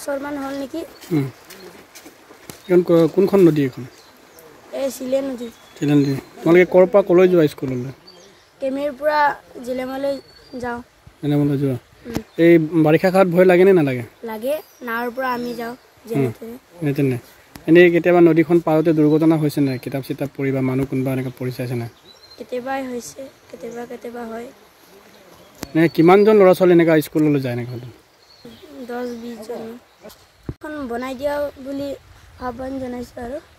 বছৰমান হ'ল নেকি। কোনখন নদী এখন? এই চিলে নদী। চিলে নদী। তোমালোকে ক'ৰ পৰা ক'লৈ যোৱা স্কুললৈ? কেমিৰ পৰা জিলেমলৈ যাওঁ। জিলেমলৈ যোৱা। এই বাৰিষা কালত ভয় লাগেনে নালাগে? লাগে। নাৱৰ পৰা আমি যাওঁ যেনে তেনে। এনেই কেতিয়াবা নদীখন পাৰতে দুৰ্ঘটনা হৈছে নাই? কিতাপ চিতাপ পঢ়ি বা মানুহ কোনোবা এনেকৈ পৰি চাইছে নাই? কেতিয়াবাই হৈছে, কেতিয়াবা হয়। কিমানজন ল'ৰা ছোৱালী এনেকুৱা স্কুললৈ যায় এনেকৈ? 10-20 জন। এখন বনাই দিয়া বুলি আহ্বান জনাইছোঁ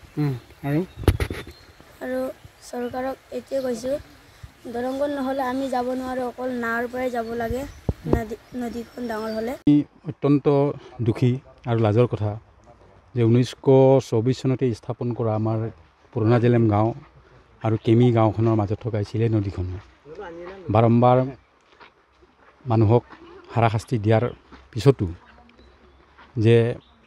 আৰু চৰকাৰক এইটোৱে কৈছোঁ, দলংখন নহ'লে আমি যাব নোৱাৰোঁ, অকল নাৱৰ পৰাই যাব লাগে নদীখন ডাঙৰ হ'লে। অত্যন্ত দুখী আৰু লাজৰ কথা যে 1924 চনতে স্থাপন কৰা আমাৰ পুৰণা জেলেম গাঁও আৰু কেমি গাঁওখনৰ মাজত থকা চিলে নদীখন বাৰম্বাৰ মানুহক হাৰাশাস্তি দিয়াৰ পিছতো যে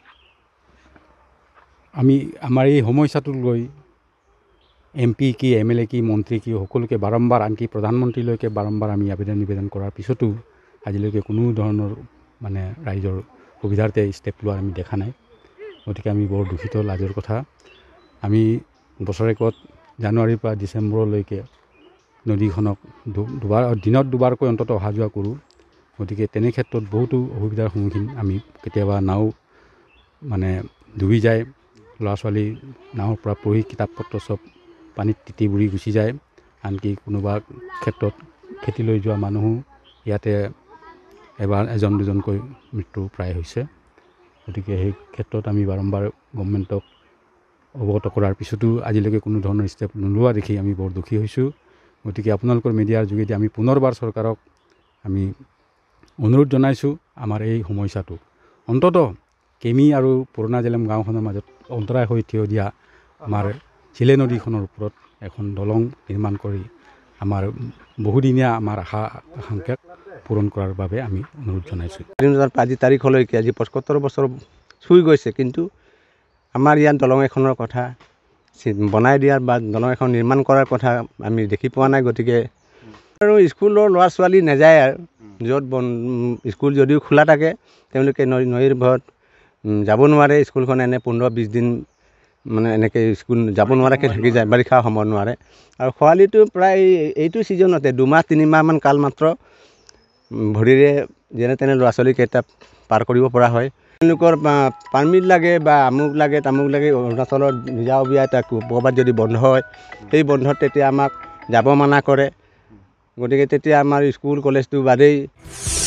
আমি আমাৰ এই সমস্যাটোক লৈ MP কি MLA কি মন্ত্ৰী কি সকলোকে বাৰম্বাৰ আনকি প্ৰধানমন্ত্ৰীলৈকে বাৰম্বাৰ আমি নিবেদন কৰাৰ পিছতো আজিলৈকে কোনো ধৰণৰ মানে ৰাইজৰ সুবিধাৰ্থে ষ্টেপ লোৱা আমি দেখা নাই। গতিকে আমি বৰ দুখিত, লাজৰ কথা। আমি বছৰেকত জানুৱাৰীৰ পৰা ডিচেম্বৰলৈকে নদীখনক দিনত দুবাৰকৈ অন্ততঃ অহা যোৱা কৰোঁ। গতিকে তেনে ক্ষেত্ৰত বহুতো অসুবিধাৰ সন্মুখীন আমি কেতিয়াবা নাও মানে ডুবি যায়, ল'ৰা ছোৱালী নাৱৰ পৰা পঢ়ি কিতাপ পত্ৰ চব পানীত তিতি বুৰি গুচি যায়। আনকি কোনোবা ক্ষেত্ৰত খেতিলৈ যোৱা মানুহো ইয়াতে এবাৰ এজন দুজনকৈ মৃত্যু প্ৰায় হৈছে। গতিকে সেই ক্ষেত্ৰত আমি বাৰম্বাৰ গভৰ্ণমেণ্টক অৱগত কৰাৰ পিছতো আজিলৈকে কোনো ধৰণৰ ষ্টেপ নোলোৱা দেখি আমি বৰ দুখী হৈছোঁ। গতিকে আপোনালোকৰ মিডিয়াৰ যোগেদি আমি পুনৰবাৰ চৰকাৰক আমি অনুৰোধ জনাইছোঁ, আমাৰ এই সমস্যাটো অন্ততঃ কেমি আৰু পুৰণা জেলেম গাঁওখনৰ মাজত অন্তৰায় হৈ থিয় দিয়া আমাৰ চিলে নদীখনৰ ওপৰত এখন দলং নিৰ্মাণ কৰি আমাৰ বহুদিনীয়া আমাৰ আশা আকাংক্ষাক পূৰণ কৰাৰ বাবে আমি অনুৰোধ জনাইছোঁ। আজি তাৰিখলৈকে আজি 75 বছৰ চুই গৈছে, কিন্তু আমাৰ ইয়াত দলং এখনৰ কথা বনাই দিয়াৰ বা দলং এখন নিৰ্মাণ কৰাৰ কথা আমি দেখি পোৱা নাই। গতিকে আৰু স্কুলৰ ল'ৰা ছোৱালী নাযায় আৰু য'ত স্কুল যদিও খোলা থাকে তেওঁলোকে নৈৰ ভয়ত যাব নোৱাৰে। স্কুলখন এনে 15-20 দিন মানে এনেকৈ স্কুল যাব নোৱাৰাকৈ থাকি যায়, বাৰিষা সময়ত নোৱাৰে। আৰু খৰালিটো প্ৰায় এইটো ছিজনতে 2-3 মাহমান কাল মাত্ৰ ভৰিৰে যেনে তেনে ল'ৰা ছোৱালীকেইটা পাৰ কৰিব পৰা হয়। তেওঁলোকৰ পাৰ্মিট লাগে বা আমুক লাগে তামুক লাগে, অৰুণাচলৰ নিজাববীয়া এটা ক'ৰবাত যদি বন্ধ হয় সেই বন্ধত তেতিয়া আমাক যাব মানা কৰে। গতিকে তেতিয়া আমাৰ স্কুল কলেজটো বাদেই